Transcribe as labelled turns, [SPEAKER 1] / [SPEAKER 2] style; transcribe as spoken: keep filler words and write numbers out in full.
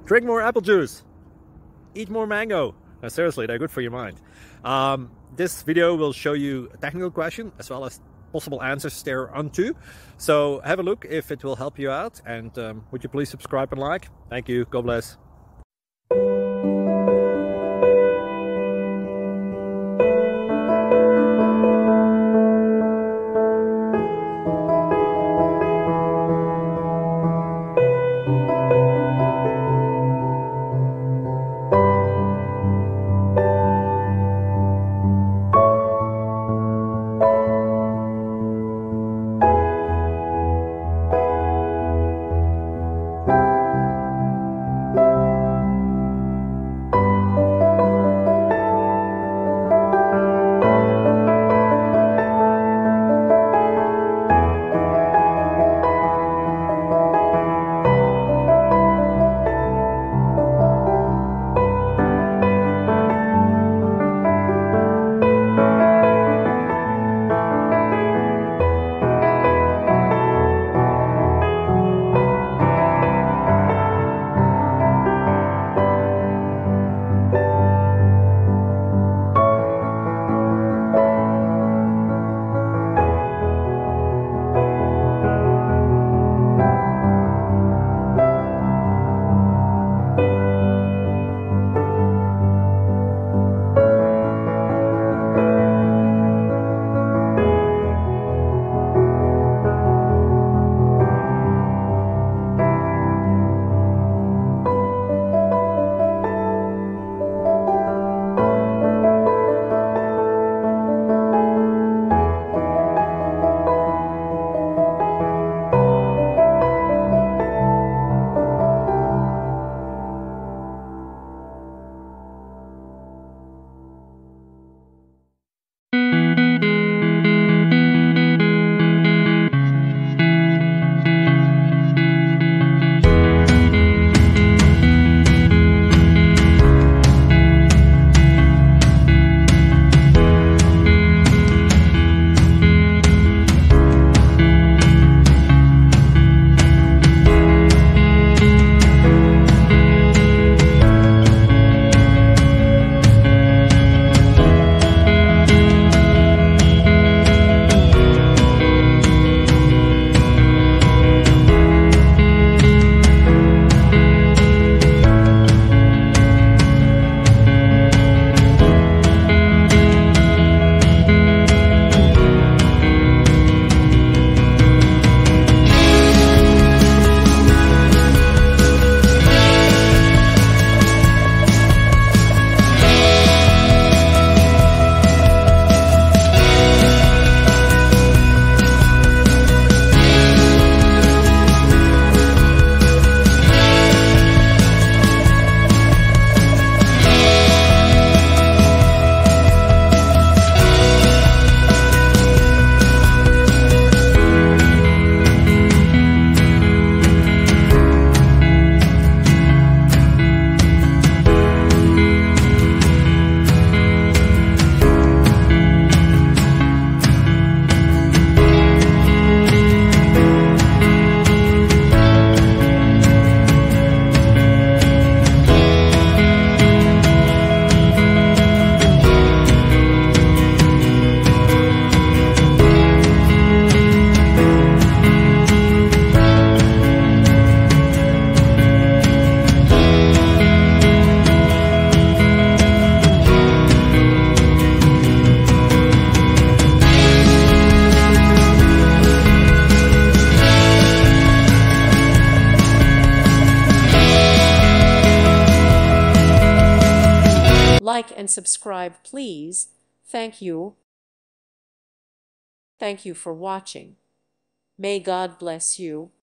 [SPEAKER 1] Drink more apple juice. Eat more mango. No, seriously, they're good for your mind. Um, this video will show you a technical question as well as possible answers thereunto. So have a look if it will help you out, and um, would you please subscribe and like? Thank you. God bless.
[SPEAKER 2] Like and subscribe, please. Thank you. Thank you for watching. May God bless you.